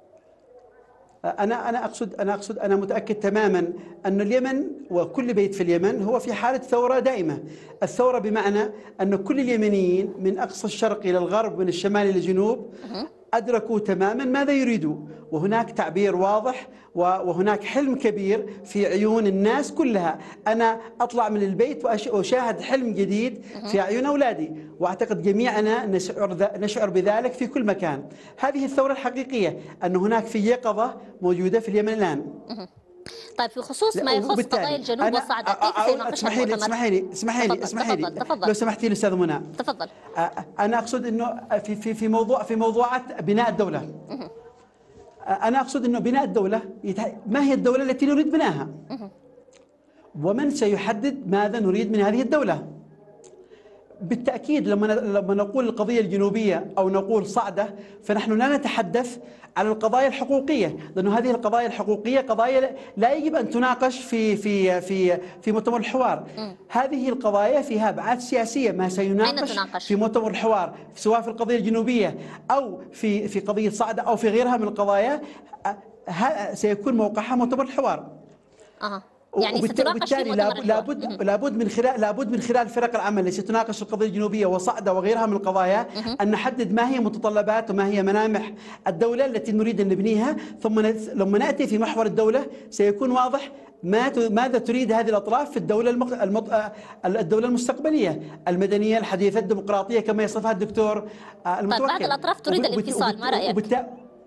أنا متأكد تماما أن اليمن وكل بيت في اليمن هو في حالة ثورة دائمة. الثورة بمعنى أن كل اليمنيين من أقصى الشرق إلى الغرب من الشمال إلى الجنوب أدركوا تماما ماذا يريدوا، وهناك تعبير واضح وهناك حلم كبير في عيون الناس كلها. أنا أطلع من البيت وأشاهد حلم جديد في عيون أولادي، وأعتقد جميعنا نشعر بذلك في كل مكان. هذه الثورة الحقيقية، أن هناك في يقظة موجودة في اليمن الآن. طيب في خصوص ما يخص قضايا الجنوب والصعدة كيف سيناقشها المؤتمر؟ اسمحي لي لو سمحتي لي أستاذ منى. تفضل. أنا أقصد أنه في موضوعات بناء الدولة. أنا أقصد أنه بناء الدولة ما هي الدولة التي نريد بناها؟ ومن سيحدد ماذا نريد من هذه الدولة؟ بالتأكيد لما نقول القضية الجنوبية أو نقول صعدة، فنحن لا نتحدث على القضايا الحقوقية، لأن هذه القضايا الحقوقية قضايا لا يجب أن تناقش في مؤتمر الحوار. هذه القضايا فيها أبعاد سياسية، ما سيناقش في مؤتمر الحوار سواء في القضية الجنوبية أو في قضية صعدة أو في غيرها من القضايا سيكون موقعها مؤتمر الحوار. يعني وبالتالي لابد من خلال فرق العمل التي تناقش القضيه الجنوبيه وصعده وغيرها من القضايا ان نحدد ما هي متطلبات وما هي ملامح الدوله التي نريد ان نبنيها، ثم لما ناتي في محور الدوله سيكون واضح ماذا تريد هذه الاطراف في الدوله المستقبليه المدنيه الحديثه الديمقراطيه كما يصفها الدكتور المتوكل. بعض الاطراف تريد الانفصال، ما رايك؟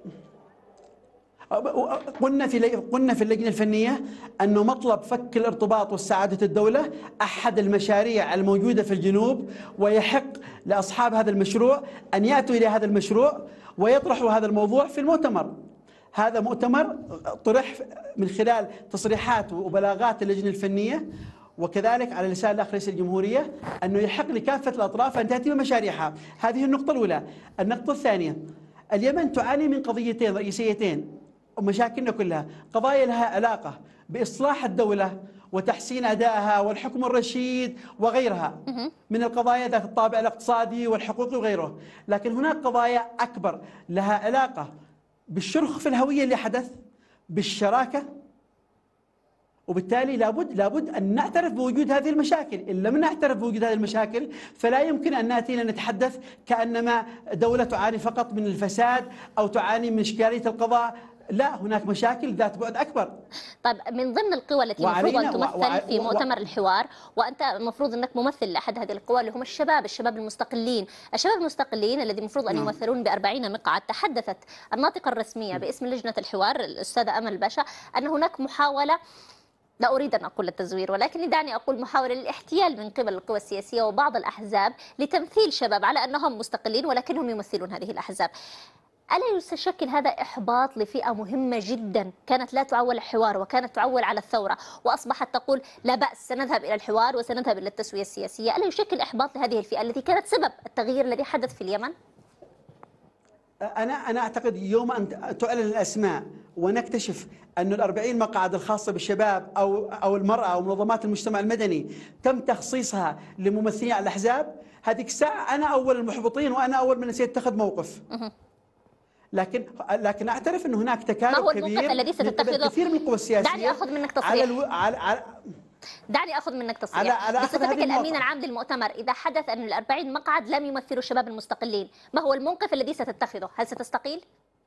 قلنا في اللجنة الفنية أنه مطلب فك الارتباط والسعادة الدولة أحد المشاريع الموجودة في الجنوب، ويحق لأصحاب هذا المشروع أن يأتوا إلى هذا المشروع ويطرحوا هذا الموضوع في المؤتمر. هذا مؤتمر طرح من خلال تصريحات وبلاغات اللجنة الفنية، وكذلك على لسان الأخ رئيس الجمهورية أنه يحق لكافة الأطراف أن تأتي بمشاريعها. هذه النقطة الأولى. النقطة الثانية، اليمن تعاني من قضيتين رئيسيتين ومشاكلنا كلها قضايا لها علاقة بإصلاح الدولة وتحسين أدائها والحكم الرشيد وغيرها من القضايا ذات الطابع الاقتصادي والحقوقي وغيره، لكن هناك قضايا أكبر لها علاقة بالشرخ في الهوية اللي حدث، بالشراكة، وبالتالي لابد أن نعترف بوجود هذه المشاكل. إن لم نعترف بوجود هذه المشاكل فلا يمكن أن نأتي نتحدث كأنما دولة تعاني فقط من الفساد أو تعاني من إشكالية القضاء. لا، هناك مشاكل ذات بعد أكبر. طيب، من ضمن القوى التي المفروض أن تمثل في مؤتمر الحوار، وأنت المفروض أنك ممثل لأحد هذه القوى، اللي هم الشباب المستقلين الذي المفروض أن يمثلون ب40 مقعد. تحدثت الناطقة الرسمية باسم لجنة الحوار الأستاذة أمل باشا أن هناك محاولة، لا أريد أن أقول التزوير ولكن دعني أقول محاولة للاحتيال من قبل القوى السياسية وبعض الأحزاب لتمثيل شباب على أنهم مستقلين ولكنهم يمثلون هذه الأحزاب. ألا يشكل هذا إحباط لفئة مهمة جدا كانت لا تعول الحوار وكانت تعول على الثورة، وأصبحت تقول لا بأس سنذهب إلى الحوار وسنذهب إلى التسوية السياسية؟ ألا يشكل إحباط لهذه الفئة التي كانت سبب التغيير الذي حدث في اليمن؟ أنا أعتقد يوم أن تعلن الأسماء ونكتشف أن ال40 مقعد الخاصة بالشباب أو المرأة أو منظمات المجتمع المدني تم تخصيصها لممثلين على الأحزاب، هذيك الساعة أنا أول المحبطين وأنا أول من سيتخذ موقف. لكن أعترف أن هناك تكالب كبير الذي ستتخذه كثير من القوى السياسية. دعني أخذ منك تصريح دعني أخذ منك تصريح بصفتك الأمين العام للمؤتمر. إذا حدث أن ال40 مقعد لم يمثلوا الشباب المستقلين، ما هو الموقف الذي ستتخذه؟ هل ستستقيل؟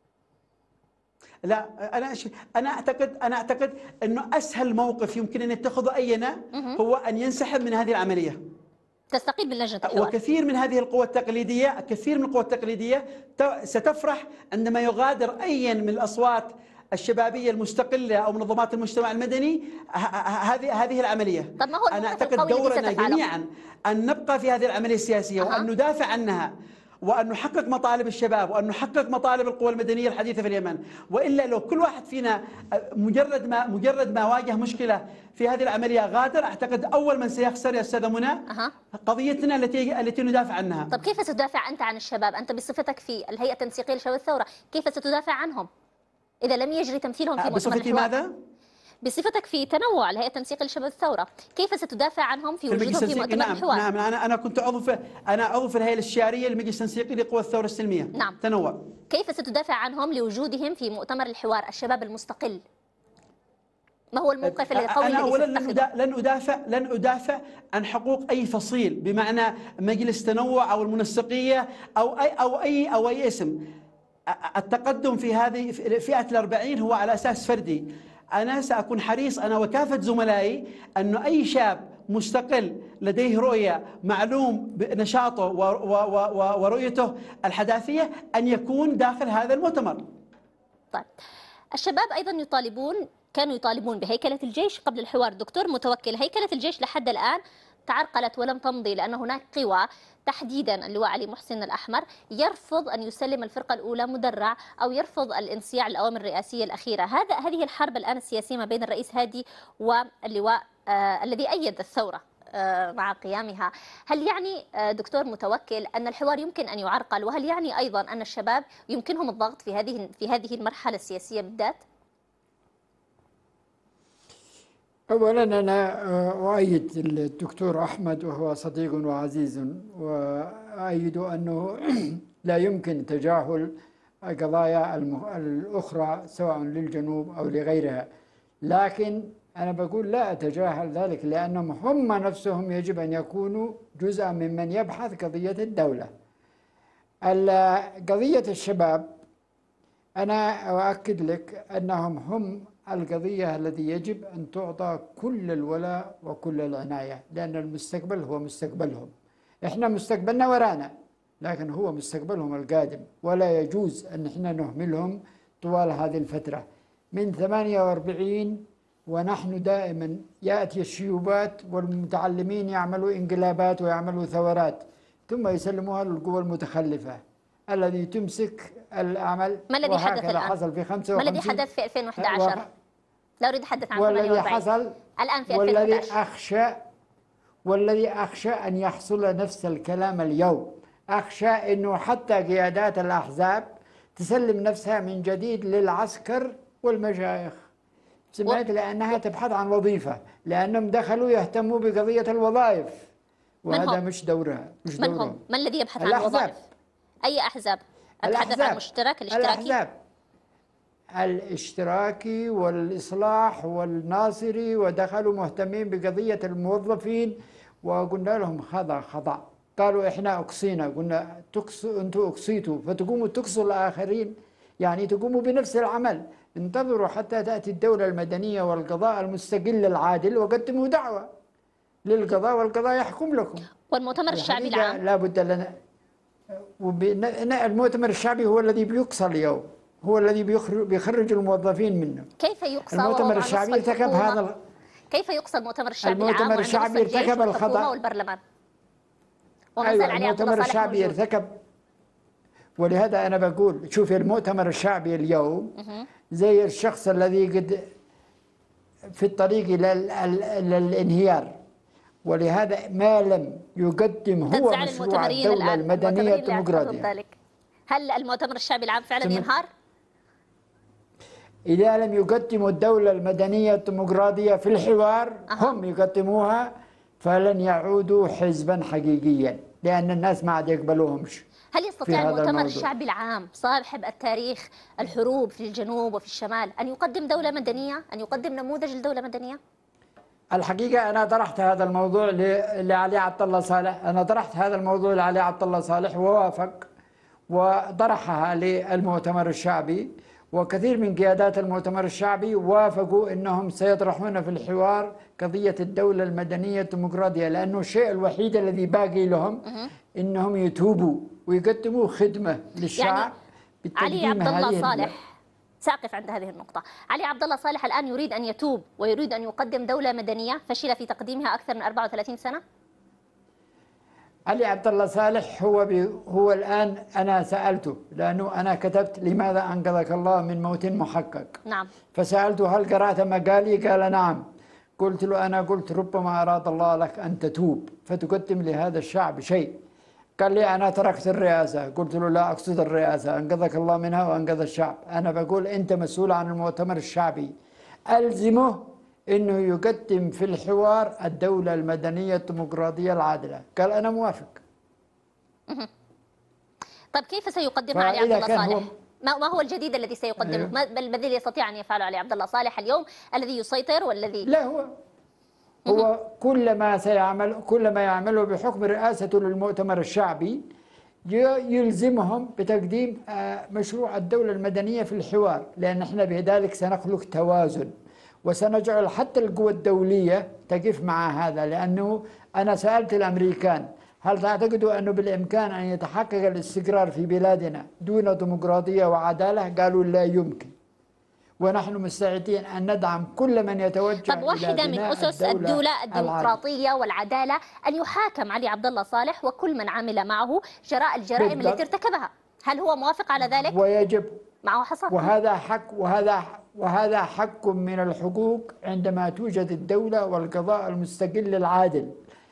لا، أنا أعتقد أنه أسهل موقف يمكن أن يتخذه أينا هو أن ينسحب من هذه العملية، تستقيل من لجنة الحوار. وكثير من هذه القوى التقليدية ستفرح عندما يغادر أي من الأصوات الشبابية المستقلة أو منظمات المجتمع المدني هذه العملية. طب ما هو أنا أعتقد دورنا جميعا أن نبقى في هذه العملية السياسية وأن ندافع عنها وأن نحقق مطالب الشباب وأن نحقق مطالب القوى المدنية الحديثة في اليمن. وإلا لو كل واحد فينا مجرد ما واجه مشكلة في هذه العملية غادر، أعتقد أول من سيخسر يا أستاذة منى قضيتنا التي ندافع عنها. طب كيف ستدافع أنت عن الشباب؟ أنت بصفتك في الهيئة التنسيقية لشباب الثورة، كيف ستدافع عنهم إذا لم يجري تمثيلهم في مؤتمر الحوار؟ ماذا؟ بصفتك في تنوع الهيئة التنسيقية لشباب الثورة، كيف ستدافع عنهم في وجودهم في مؤتمر الحوار؟ نعم، أنا كنت عضو في الهيئة الاستشارية للمجلس التنسيقي لقوى الثورة السلمية. نعم. تنوع. كيف ستدافع عنهم لوجودهم في مؤتمر الحوار الشباب المستقل؟ ما هو الموقف القوي أنا أولا لن أدافع عن حقوق أي فصيل، بمعنى مجلس تنوع أو المنسقية أو أي اسم. التقدم في هذه فئة ال40 هو على أساس فردي. أنا سأكون حريص أنا وكافة زملائي أنه أي شاب مستقل لديه رؤية معلوم بنشاطه ورؤيته الحداثية أن يكون داخل هذا المؤتمر. طيب، الشباب أيضا كانوا يطالبون بهيكلة الجيش قبل الحوار. دكتور متوكل، هيكلة الجيش لحد الآن تعرقلت ولم تمضي، لأن هناك قوى تحديدا اللواء علي محسن الأحمر يرفض أن يسلم الفرقة الأولى مدرع أو يرفض الانصياع للأوامر الرئاسية الأخيرة. هذه الحرب الآن السياسية ما بين الرئيس هادي واللواء الذي أيد الثورة مع قيامها. هل يعني دكتور متوكل أن الحوار يمكن أن يعرقل، وهل يعني أيضا أن الشباب يمكنهم الضغط في هذه المرحلة السياسية بالذات؟ أولا أنا أؤيد الدكتور أحمد وهو صديق وعزيز، وأؤيد أنه لا يمكن تجاهل القضايا الأخرى سواء للجنوب أو لغيرها، لكن أنا بقول لا أتجاهل ذلك، لأنهم هم نفسهم يجب أن يكونوا جزءا ممن يبحث قضية الدولة. قضية الشباب أنا أؤكد لك أنهم هم القضية التي يجب أن تعطى كل الولاء وكل العناية، لأن المستقبل هو مستقبلهم. إحنا مستقبلنا ورانا، لكن هو مستقبلهم القادم، ولا يجوز أن إحنا نهملهم طوال هذه الفترة من 48 ونحن دائما يأتي الشيوبات والمتعلمين يعملوا انقلابات ويعملوا ثورات ثم يسلموها للقوى المتخلفة الذي تمسك العمل. ما الذي حدث الآن؟ حصل في 55. ما الذي حدث في 2011؟ لا أريد أتحدث عن 48. والذي حصل الآن في 2011. والذي أخشى أن يحصل نفس الكلام اليوم. أخشى أنه حتى قيادات الأحزاب تسلم نفسها من جديد للعسكر والمشايخ. سمعت لأنها تبحث عن وظيفة، لأنهم دخلوا يهتموا بقضية الوظائف، وهذا مش دورها، مش من دورهم. هم؟ من الذي يبحث عن الأحزاب. الوظائف؟ أي أحزاب؟ أتحدث عن الاشتراكي. الأحزاب الاشتراكي والإصلاح والناصري، ودخلوا مهتمين بقضية الموظفين، وقلنا لهم هذا خطأ. قالوا إحنا أقصينا، قلنا أنتوا أقصيتوا فتقوموا تقصوا الآخرين، يعني تقوموا بنفس العمل. انتظروا حتى تأتي الدولة المدنية والقضاء المستقل العادل وقدموا دعوة للقضاء والقضاء يحكم لكم. والمؤتمر الشعبي العام لا بد لنا. المؤتمر الشعبي هو الذي بيقصى اليوم، هو الذي بيخرج الموظفين منه. كيف يقصى؟ المؤتمر الشعبي ارتكب هذا. كيف يقصى المؤتمر الشعبي العام؟ المؤتمر الشعبي ارتكب الخطأ. والبرلمان. أيوة، المؤتمر الشعبي ارتكب. ولهذا أنا بقول شوفي المؤتمر الشعبي اليوم زي الشخص الذي قد في الطريق إلى الانهيار، ولهذا ما لم يقدم هو مشروع الدولة المدنية الديمقراطية. هل المؤتمر الشعبي العام فعلا ينهار؟ إذا لم يقدموا الدولة المدنية الديمقراطية في الحوار هم يقدموها، فلن يعودوا حزبا حقيقيا، لأن الناس ما عاد يقبلوهمش. هل يستطيع المؤتمر الشعبي العام صاحب التاريخ الحروب في الجنوب وفي الشمال أن يقدم دولة مدنية، أن يقدم نموذج لدولة مدنية؟ الحقيقة أنا طرحت هذا الموضوع لعلي عبد الله صالح، أنا طرحت هذا الموضوع لعلي عبد الله صالح ووافق وطرحها للمؤتمر الشعبي، وكثير من قيادات المؤتمر الشعبي وافقوا أنهم سيطرحون في الحوار قضية الدولة المدنية الديمقراطية، لأنه الشيء الوحيد الذي باقي لهم أنهم يتوبوا ويقدموا خدمة للشعب. يعني علي عبد الله صالح، سأقف عند هذه النقطة. علي عبد الله صالح الآن يريد أن يتوب ويريد أن يقدم دولة مدنية فشل في تقديمها أكثر من 34 سنة؟ علي عبد الله صالح هو الآن، أنا سألته لأنه أنا كتبت لماذا أنقذك الله من موت محقق. نعم. فسألته هل قرأت مقالي؟ قال نعم. قلت له أنا قلت ربما أراد الله لك أن تتوب فتقدم لهذا الشعب شيء. قال لي أنا تركت الرئاسة. قلت له لا أقصد الرئاسة، أنقذك الله منها وأنقذ الشعب. أنا بقول أنت مسؤول عن المؤتمر الشعبي، ألزمه أنه يقدم في الحوار الدولة المدنية الديمقراطية العادلة. قال أنا موافق. طيب كيف سيقدمها علي عبد الله صالح؟ ما هو الجديد الذي سيقدمه؟ ما الذي يستطيع أن يفعله علي عبد الله صالح اليوم الذي يسيطر والذي لا هو كل ما يعمله بحكم رئاسته للمؤتمر الشعبي يلزمهم بتقديم مشروع الدولة المدنية في الحوار، لأن احنا بذلك سنخلق توازن وسنجعل حتى القوى الدولية تقف مع هذا. لأنه أنا سألت الأمريكان هل تعتقدوا أنه بالإمكان أن يتحقق الاستقرار في بلادنا دون ديمقراطية وعدالة؟ قالوا لا يمكن، ونحن مستعدين أن ندعم كل من يتوجه. طب واحدة من أسس الدولة الديمقراطية والعدالة أن يحاكم علي عبد الله صالح وكل من عمل معه جراء الجرائم التي ارتكبها. هل هو موافق على ذلك؟ ويجب معه حصر. وهذا حق من الحقوق عندما توجد الدولة والقضاء المستقل العادل.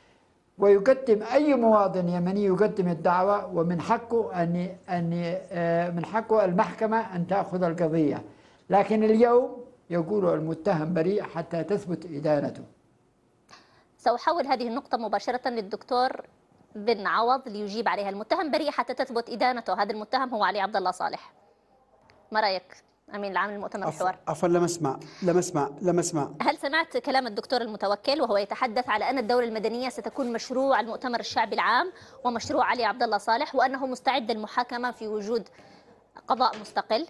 ويقدم أي مواطن يمني يقدم الدعوة، ومن حقه من حقه المحكمة أن تأخذ القضية. لكن اليوم يقول المتهم بريء حتى تثبت إدانته. سأحول هذه النقطة مباشرة للدكتور بن عوض ليجيب عليها. المتهم بريء حتى تثبت إدانته، هذا المتهم هو علي عبد الله صالح. ما رأيك أمين العام للمؤتمر الحوار؟ عفوا، لم أسمع. هل سمعت كلام الدكتور المتوكل وهو يتحدث على أن الدولة المدنية ستكون مشروع المؤتمر الشعبي العام ومشروع علي عبد الله صالح، وأنه مستعد للمحاكمة في وجود قضاء مستقل؟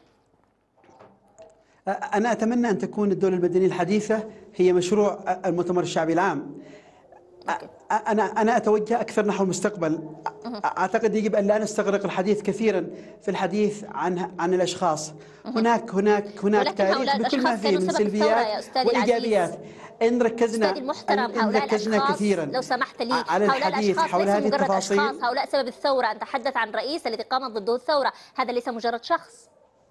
أنا أتمنى أن تكون الدولة المدنية الحديثة هي مشروع المؤتمر الشعبي العام. أنا أتوجه أكثر نحو المستقبل. أعتقد يجب أن لا نستغرق الحديث كثيرا في الحديث عن الأشخاص. هناك تاريخ بكل ما فيه من سلبيات وإيجابيات. إن ركزنا كثيرا لو سمحت لي على الحديث حول هذه التفاصيل. هؤلاء سبب الثورة. أن تحدث عن رئيس الذي قامت ضده الثورة، هذا ليس مجرد شخص.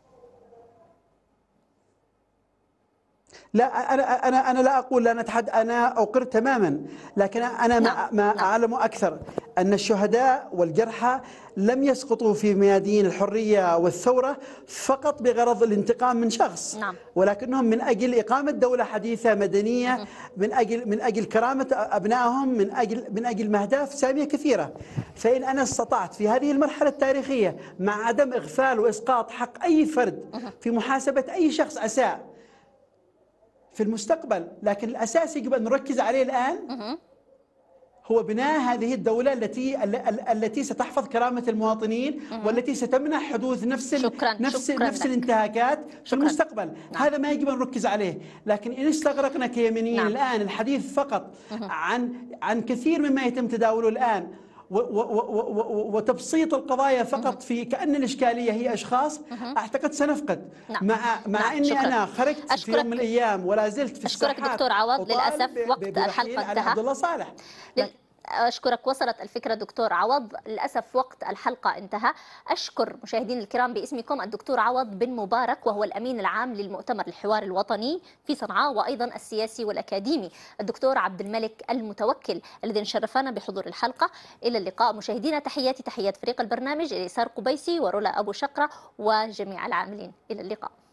لا، أنا لا أقول لا نتحدث، أنا أقر تماما، لكن أنا ما أعلم أكثر أن الشهداء والجرحى لم يسقطوا في ميادين الحرية والثورة فقط بغرض الانتقام من شخص، ولكنهم من أجل إقامة دولة حديثة مدنية، من أجل كرامة أبنائهم، من أجل أهداف سامية كثيرة. فإن أنا استطعت في هذه المرحلة التاريخية مع عدم إغفال وإسقاط حق أي فرد في محاسبة أي شخص أساء في المستقبل، لكن الأساس يجب أن نركز عليه الآن هو بناء هذه الدولة التي ستحفظ كرامة المواطنين والتي ستمنع حدوث نفس الانتهاكات في المستقبل. هذا ما يجب أن نركز عليه. لكن إن استغرقنا كيمنيين الآن الحديث فقط عن كثير مما يتم تداوله الآن وتبسيط القضايا فقط في كأن الإشكالية هي أشخاص، أعتقد سنفقد. مع أني أنا خرجت في يوم من الأيام ولا زلت في الساحات. أشكرك دكتور عوض. للأسف وقت الحلقة انتهى. عبد الله صالح. أشكرك. وصلت الفكرة دكتور عوض. للأسف وقت الحلقة انتهى. أشكر مشاهدين الكرام باسمكم الدكتور عوض بن مبارك، وهو الأمين العام للمؤتمر الحوار الوطني في صنعاء، وأيضا السياسي والأكاديمي الدكتور عبد الملك المتوكل الذين شرفنا بحضور الحلقة. إلى اللقاء مشاهدينا. تحيات فريق البرنامج، إليسار قبيسي ورولا أبو شقرة وجميع العاملين. إلى اللقاء.